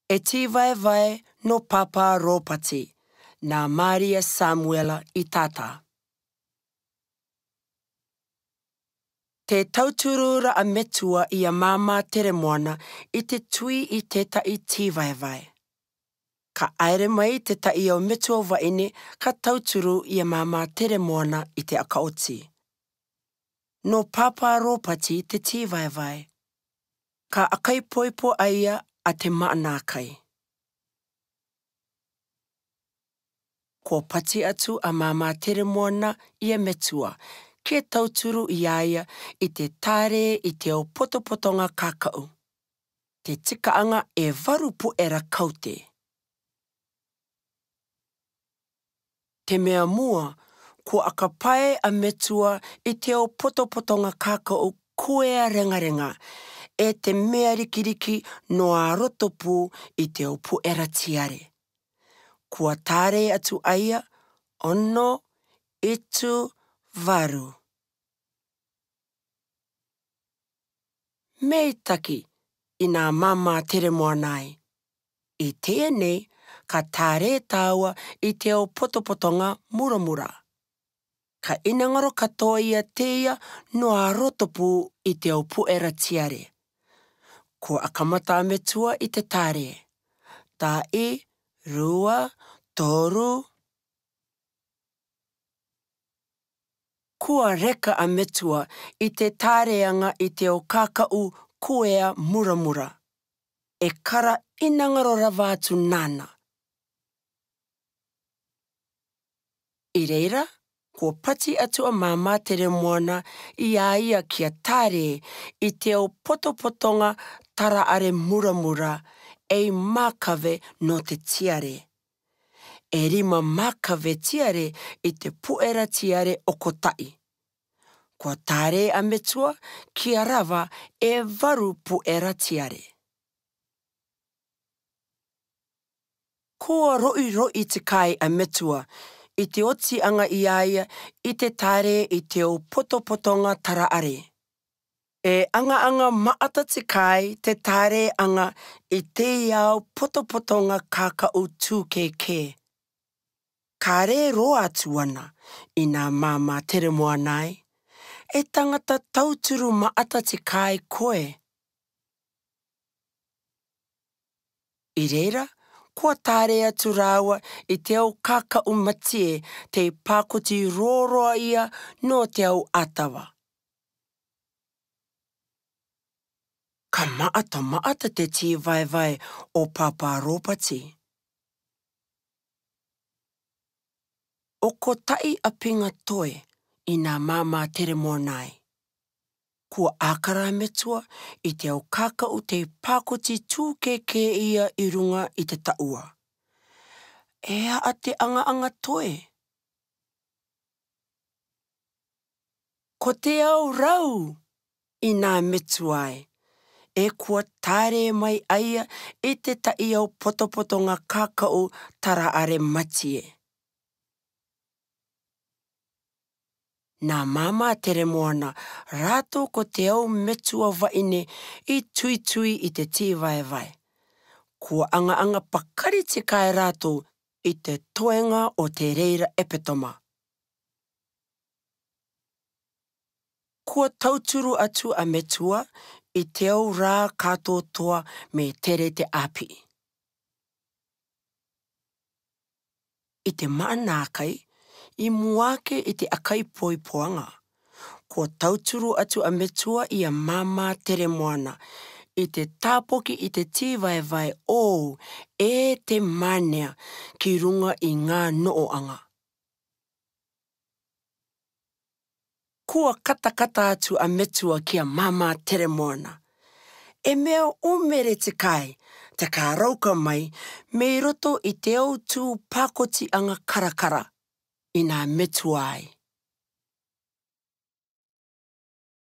E ti vaevae no papa ropati, na Maria Samuela I tata. Te tauturura a metua I a mama teremoana I te tui I te tai ti vaevae. Ka aere mai te tai o metua vaine ka tauturu I a mama teremoana I te akaoti. No papa ropati te ti vaevae. Ka akai poipo aia a te maanakai. Ko pati atu a mama teremoana I a metua, ke tauturu I aia I te tare I te o potopotonga kakau. Te tikaanga e varupu era kaute. Te mea mua, ko akapae a metua I te o potopotonga kakau kuea rengarenga, e te mea rikiriki no a rotopu I te o puera tiare. Kua tare atu aia, ono, itu, varu. Mei taki I nā mama teremoanai. I tēnei, ka tare tāua I te o potopotonga muramura. Ka inangaro katoa ia teia no a rotopu I te o puera tiare. Ko akamata metua I te tare. Tā I, rua, toru. Kua reka a metua I te tareanga I te o kakau kuea muramura. E kara inangaro rawātu nana. I reira, ko pati atu a mama teremoana I a ia kia tare I te o potopotonga tara are muramura e makave no te tiare. E rima makave tiare I te puera tiare o kotai. Ko tare a metua kia rawa e varu puera tiare. Kua roi te kai a metua I te oti anga I aia I te tare I te o potopotonga tara are. E anga maata te kai te tare anga I te iau potopotonga kakau tūkeke. Ka re roa atu ana I nā mama teremoanai. E tangata tauturu maata te kai koe. I reira, kua tare atu rāua I te au kakau matie te pākoti rōroa ia no te au atawa. Ka maata te ti vaevae o papa ropati. O ko tai a pinga toe I nā mama teremoanai. Kua ākara metua I te au kakau te pākoti tūkeke ia I runga I te taua. Ea a te anga toe. Ko te au rau I nā metuai. E kua tare mai aia I te tai au potopotonga kakau tara are matie. Nā mama teremoana, rātou ko te au metua vaine I tui I te ti vaevae. Kua anga pakari te kai rātou I te toenga o te reira epetoma. Kua tauturu atu a metua I te au rā kātou toa me tere te api. I te maanākai, I muake I te akai poipoanga. Kua tauturu atu a metua I a mama teremoana. I te tāpoki I te ti vaevae o e te manea ki runga I ngā nooanga. Kua katakata atu a metua ki a mama teremoana. E mea umere te kai, te ka rauka mai, me roto I te au tū pākoti anga karakara I nā metuai.